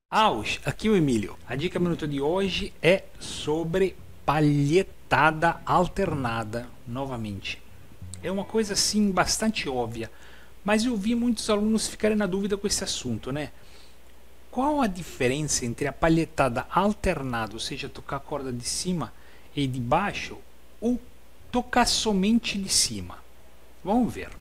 Aqui o Emílio. A dica minuto de hoje é sobre palhetada alternada novamente. É uma coisa assim bastante óbvia, mas eu vi muitos alunos ficarem na dúvida com esse assunto, né? Qual a diferença entre a palhetada alternada, ou seja, tocar a corda de cima e de baixo, ou tocar somente de cima? Vamos ver.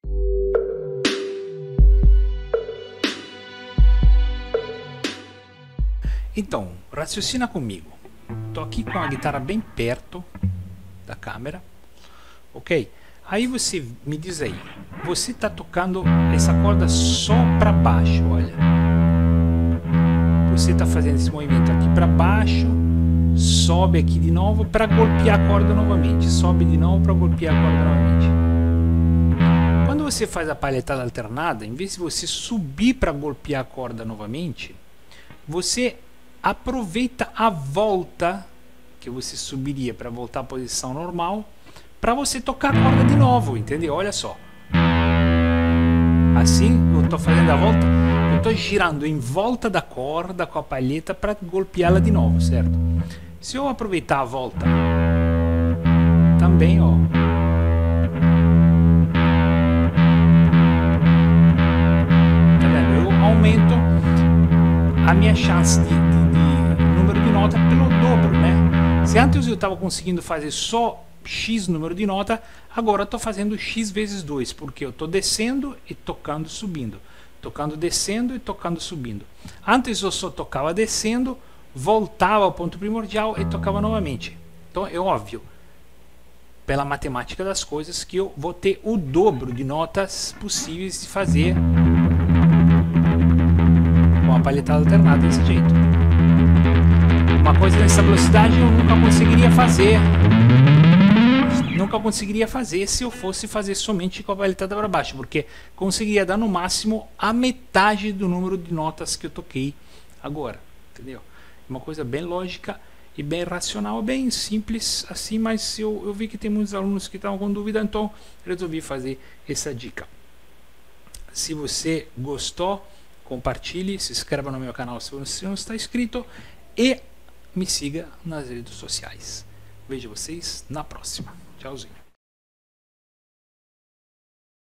Então, raciocina comigo. Tô aqui com a guitarra bem perto da câmera, ok? Aí você me diz aí, você tá tocando essa corda só para baixo, olha. Você tá fazendo esse movimento aqui para baixo, sobe aqui de novo para golpear a corda novamente, sobe de novo para golpear a corda novamente. Quando você faz a palhetada alternada, em vez de você subir para golpear a corda novamente, você aproveita a volta que você subiria para voltar à posição normal para você tocar a corda de novo, entendeu? Olha só. Assim eu estou fazendo a volta, eu estou girando em volta da corda com a palheta para golpeá-la de novo, certo? Se eu aproveitar a volta também, ó. Tá vendo? Eu aumento a minha chance de número de nota pelo dobro, né? Se antes eu estava conseguindo fazer só X número de nota, agora eu estou fazendo X vezes 2, porque eu estou descendo e tocando subindo, tocando descendo e tocando subindo. Antes eu só tocava descendo, voltava ao ponto primordial e tocava novamente. Então é óbvio, pela matemática das coisas, que eu vou ter o dobro de notas possíveis de fazer com a palhetada alternada desse jeito. Uma coisa nessa velocidade eu nunca conseguiria fazer se eu fosse fazer somente com a palhetada para baixo, porque conseguiria dar no máximo a metade do número de notas que eu toquei agora, entendeu? Uma coisa bem lógica e bem racional, bem simples assim, mas eu vi que tem muitos alunos que estavam com dúvida, então resolvi fazer essa dica. Se você gostou, compartilhe, se inscreva no meu canal se você não está inscrito e me siga nas redes sociais. Vejo vocês na próxima. Tchauzinho.